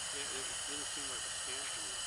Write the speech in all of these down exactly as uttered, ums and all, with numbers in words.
Yeah, it didn't seem like a scam to me.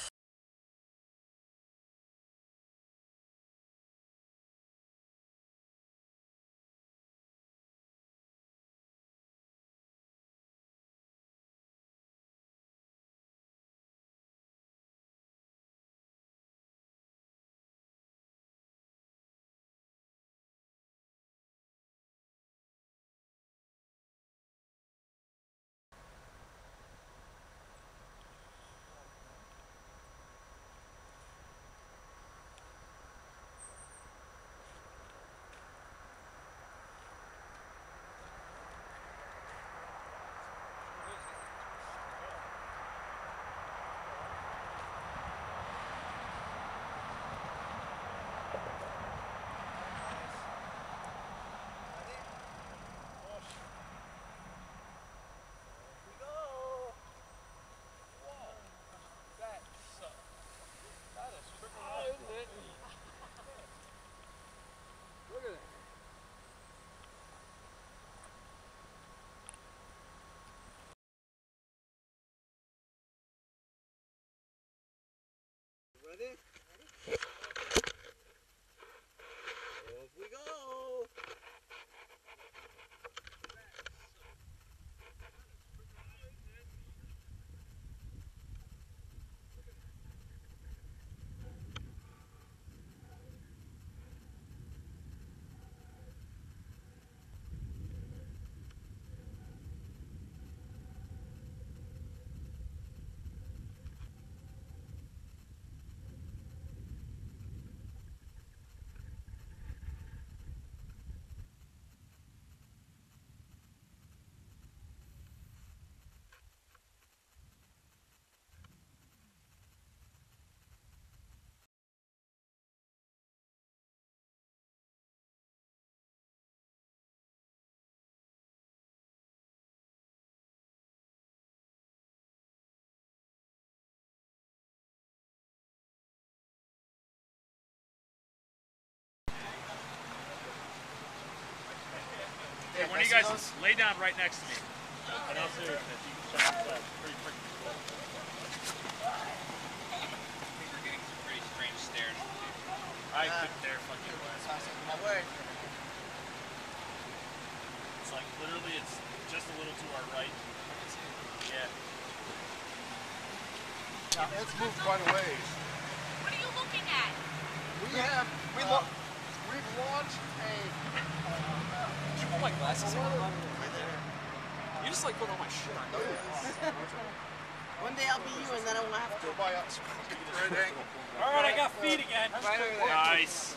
Ready? Ready? Off we go! Hey, one of you guys lay down right next to me. And I'll see if you can check this out. Pretty freaking cool. I think we're getting some pretty strange stares. I uh, couldn't dare fucking glass. My word. It's like literally, it's just a little to our right. Yeah. Now it's moved quite a ways. What are you looking at? We have. We uh, look. We've launched a. Did you put my glasses on? You just like put all my shit on. One day I'll be you and then I won't have to. By us. Alright, I got feet again. Right over there. Nice.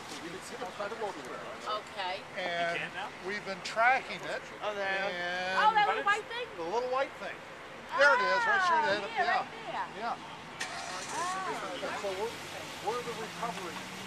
Okay. And You can now? we've been tracking it. Oh, there. And Oh, that little white thing? the little white thing. There it is, right straight ahead. Oh, yeah, Yeah. right there. Yeah. Oh. And so we're, we're the recovery